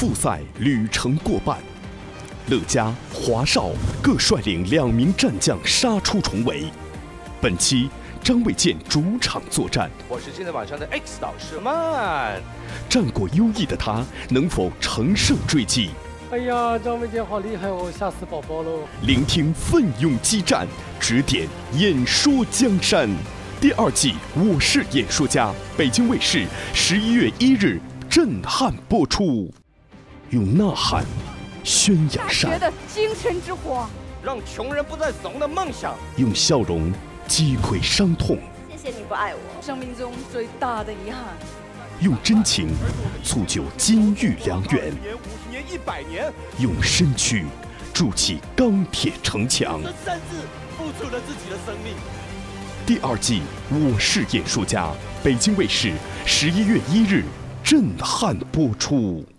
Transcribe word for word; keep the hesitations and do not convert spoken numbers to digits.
复赛旅程过半，乐嘉、华少各率领两名战将杀出重围。本期张卫健主场作战， 我是今天晚上的 X 导师man。 战果优异的他能否乘胜追击？ 哎呀，张卫健好厉害哦，吓死宝宝喽！ 聆听奋勇激战，指点演说江山。第二季《我是演说家》，北京卫视十一月一日震撼播出。用呐喊宣扬善， 大学的精神之火， 让穷人不再怂的梦想。 用笑容击溃伤痛。 谢谢你不爱我，生命中最大的遗憾。 用真情促就金玉良缘， 年、五十年、一百年， 用身躯筑起钢铁城墙。 这甚至付出了自己的生命。 第二季《我是演说家》，北京卫视十一月一日震撼播出。